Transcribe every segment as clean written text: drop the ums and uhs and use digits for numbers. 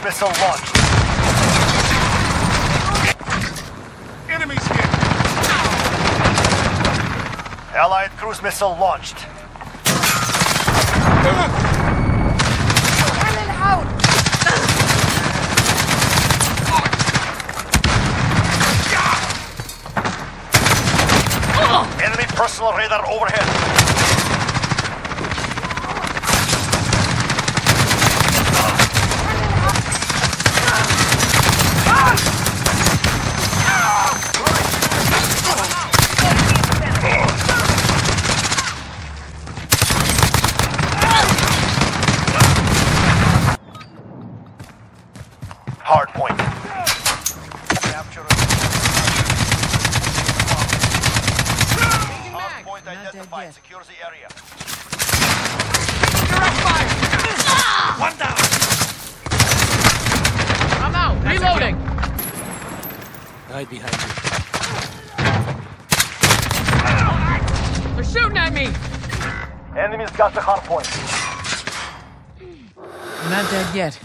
missile launched. Enemies here! Allied cruise missile launched. Enemy personal radar overhead. Hard point. Capture hard point identified. Secure the area. Direct fire! One down. I'm out. Reloading. Hide behind you. They're shooting at me. Enemies got the hard point. I'm not dead yet.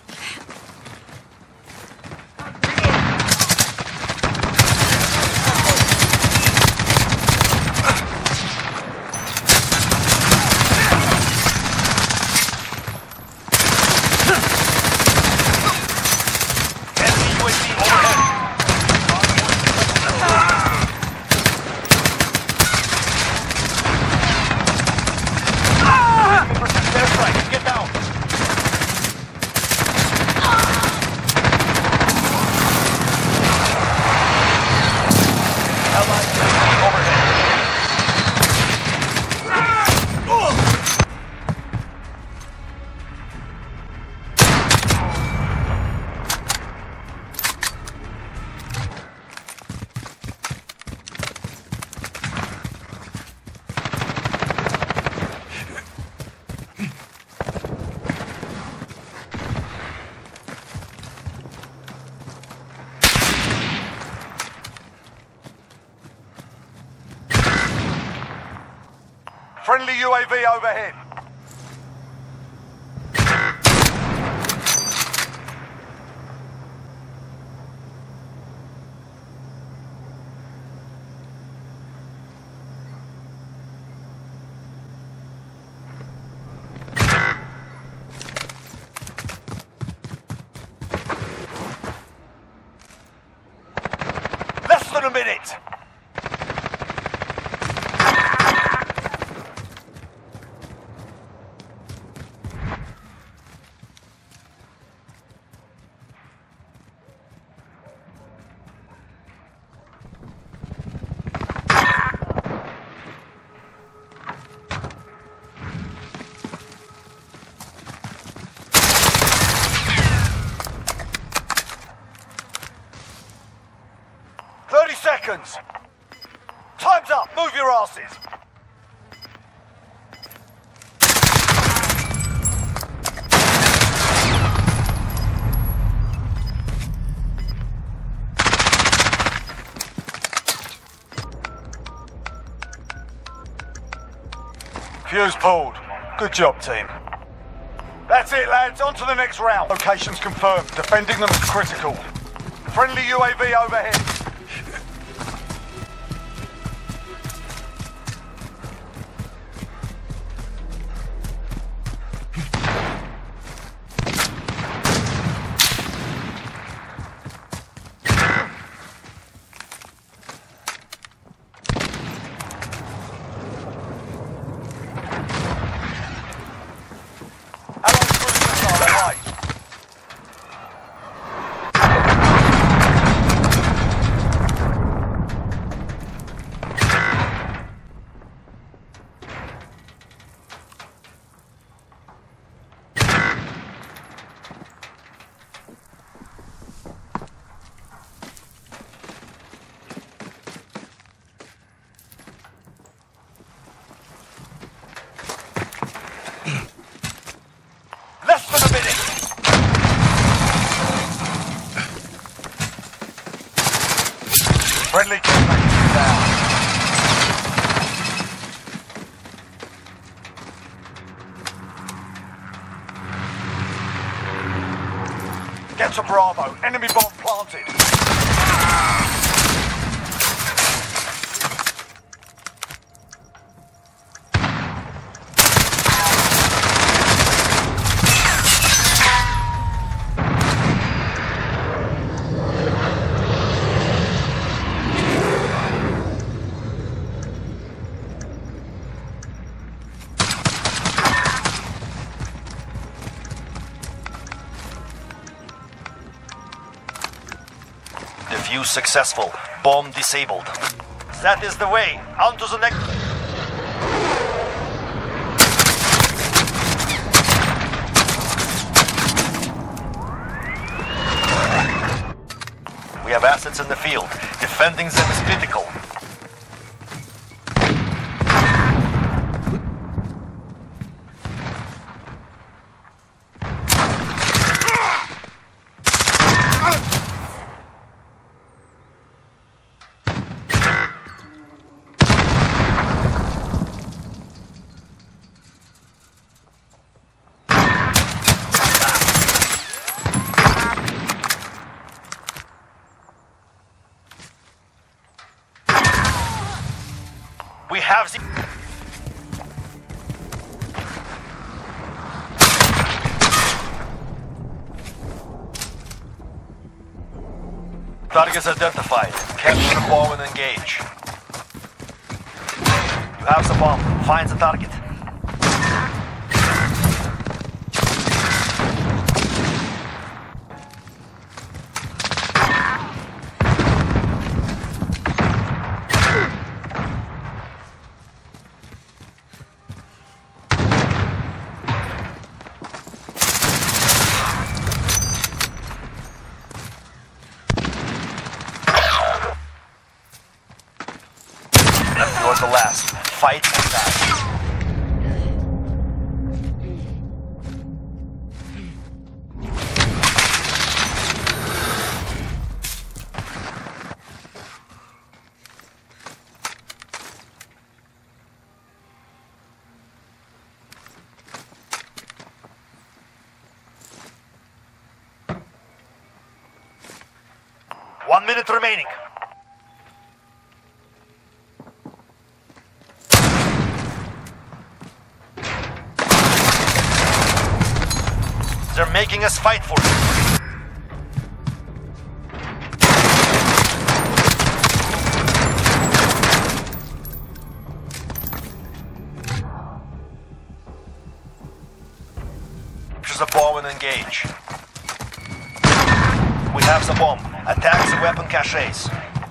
Enemy UAV overhead. Airstrike. Get down. Allied UAV overhead. Friendly UAV overhead. Less than a minute. Seconds. Time's up. Move your asses. Fuse pulled. Good job, team. That's it, lads. On to the next round. Locations confirmed. Defending them is critical. Friendly UAV overhead. Get to Bravo. Enemy bomb planted. Defuse successful. Bomb disabled. That is the way. On to the next... We have assets in the field. Defending them is critical. We have the... Targets identified. Capture the bomb and engage. You have the bomb. Find the target. You're the last. Fight and die. One minute remaining. They're making us fight for it. Capture the bomb and engage. We have the bomb. Attack the weapon caches.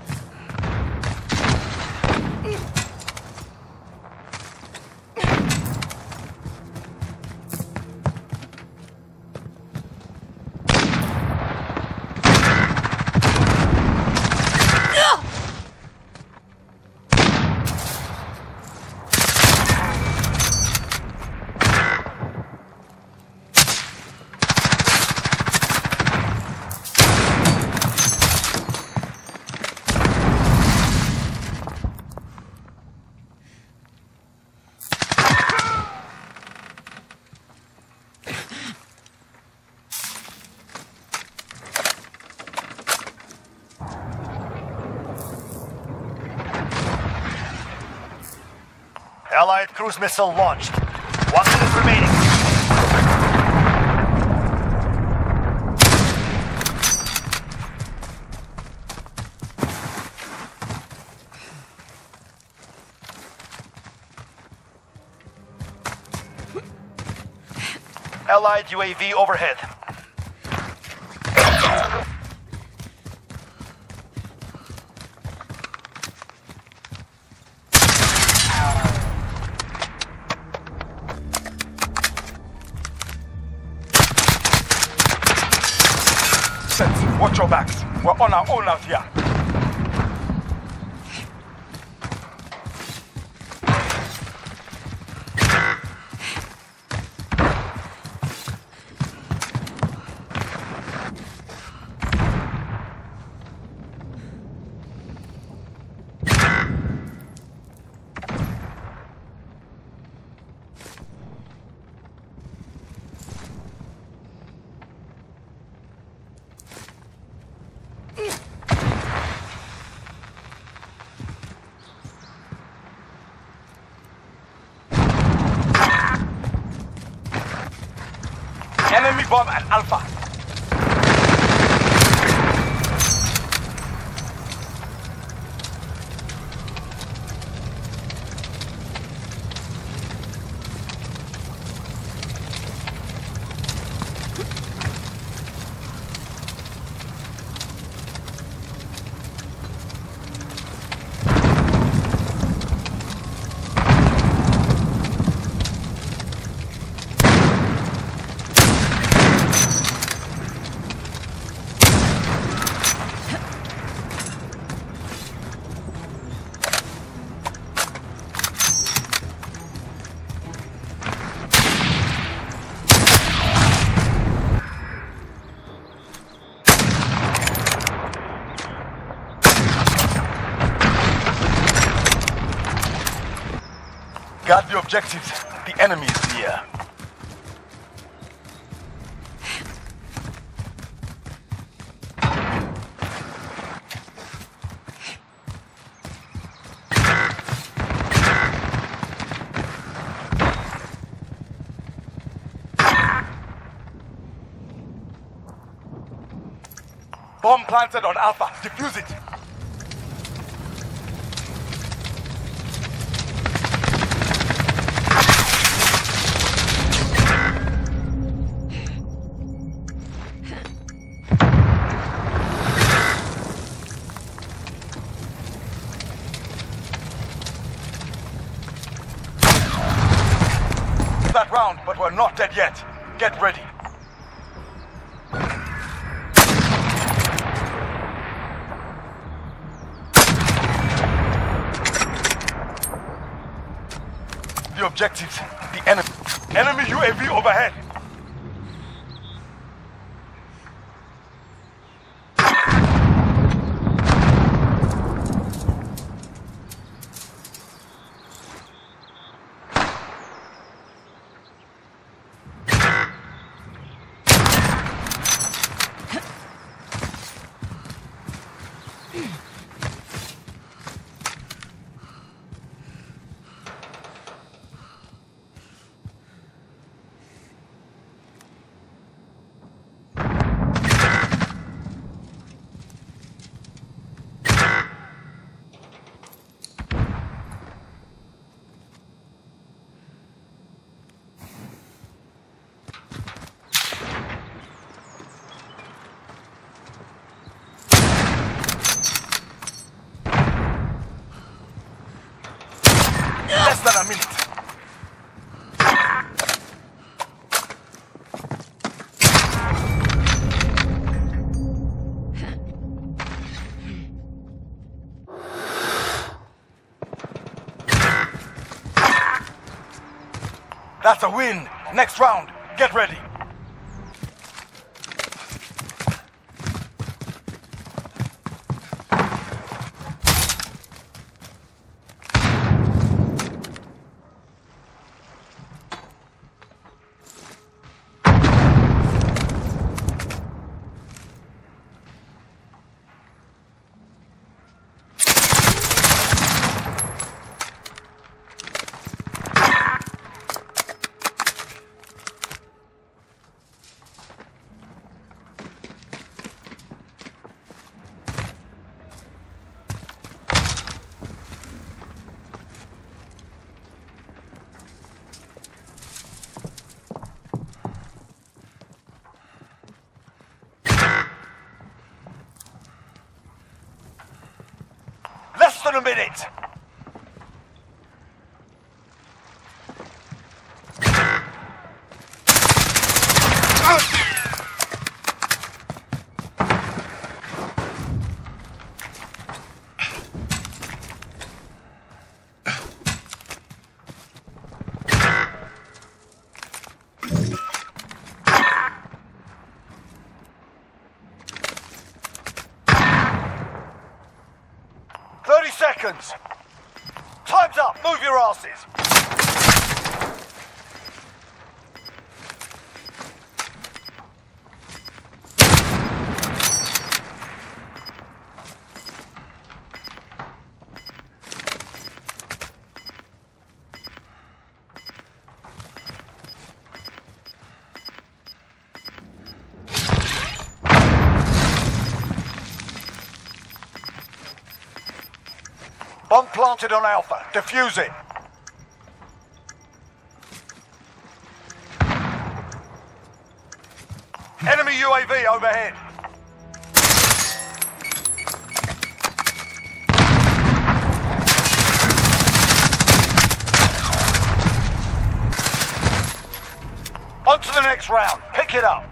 Allied cruise missile launched. 1 minute remaining. Allied UAV overhead. Watch your backs. We're on our own out here. Enemy bomb at Alpha. Got the objectives. The enemy is near. Bomb planted on Alpha. Defuse it. That round, but we're not dead yet. Get ready. The objectives, the enemy. Enemy UAV overhead. Less than a minute. That's a win. Next round. Get ready. Less than a minute. Seconds. Time's up. Move your asses. Bomb planted on Alpha. Defuse it. Enemy UAV overhead. On to the next round. Pick it up.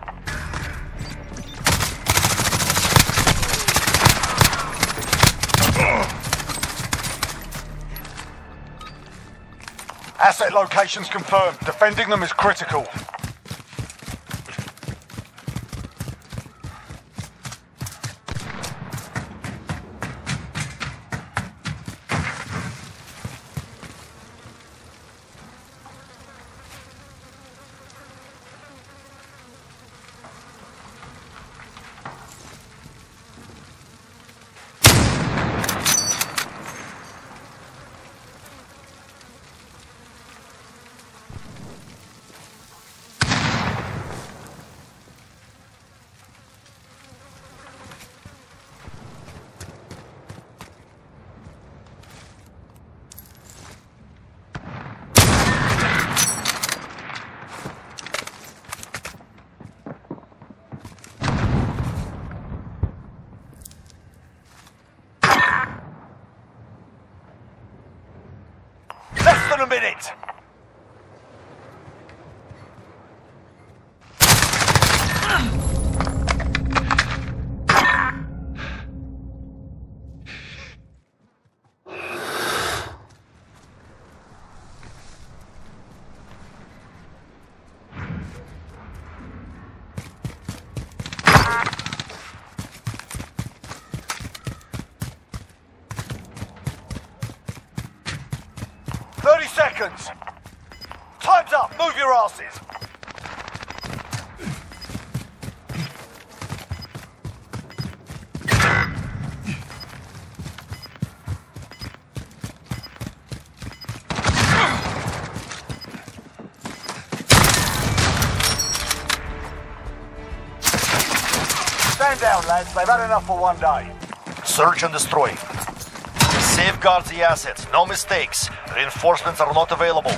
Asset locations confirmed. Defending them is critical. Less than a minute. Seconds. Time's up. Move your asses. Stand down, lads. They've had enough for one day. Search and destroy. Safeguard the assets. No mistakes. Reinforcements are not available.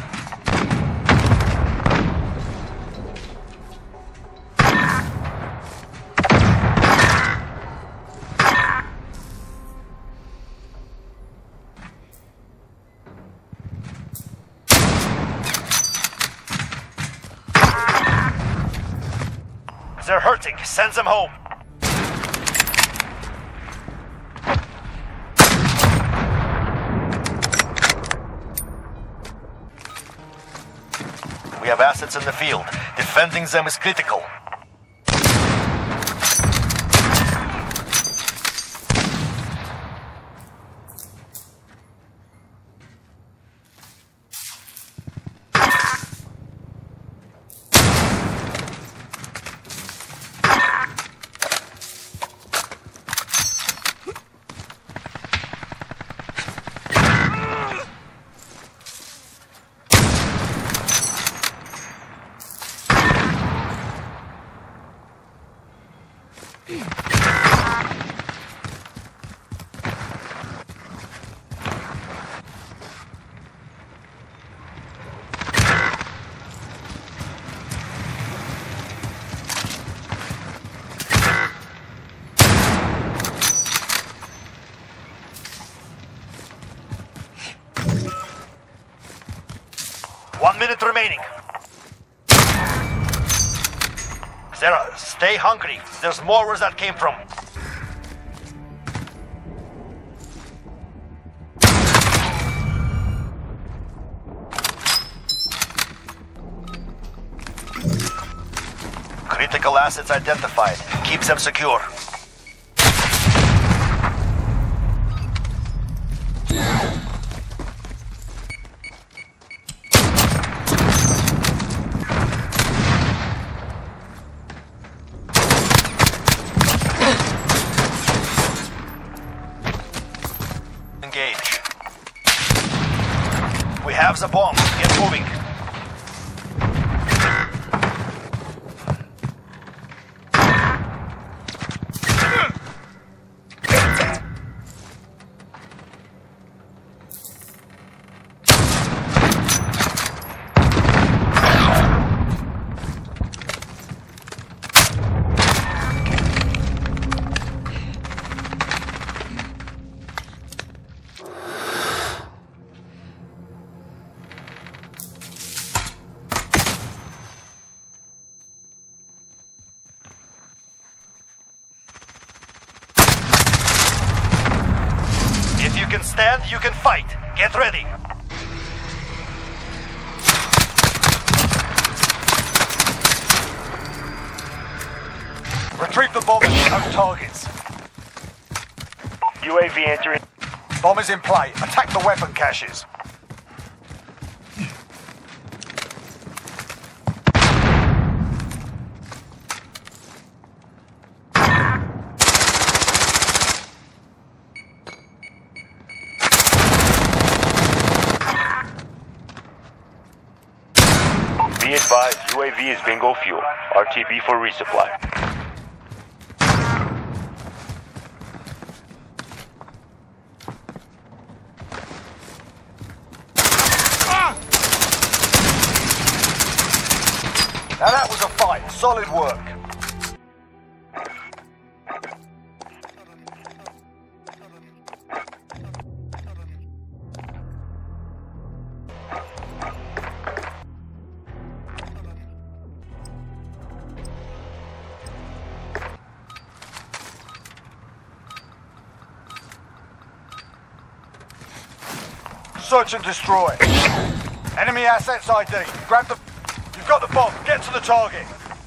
They're hurting. Send them home. We have assets in the field. Defending them is critical. One minute remaining. Sarah, stay hungry. There's more where that came from. Critical assets identified. Keep them secure. Engage. We have the bomb. Get moving. can stand, you can fight. Get ready. Retrieve the bombers and those targets. UAV entering. Bombers in play. Attack the weapon caches. Be advised, UAV is bingo fuel. RTB for resupply. Now that was a fight. Solid work. Search and destroy. Enemy assets ID. Grab the... You've got the bomb. Get to the target.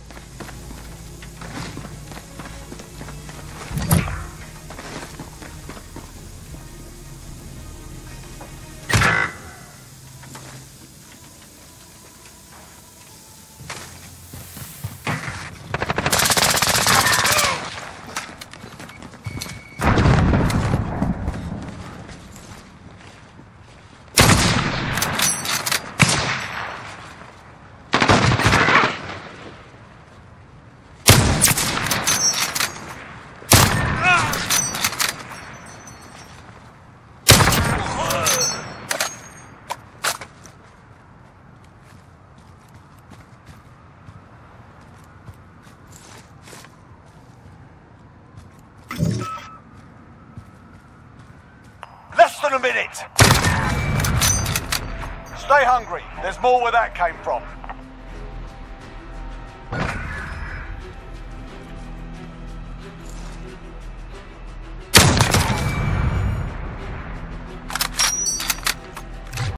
Less than a minute. Stay hungry. There's more where that came from.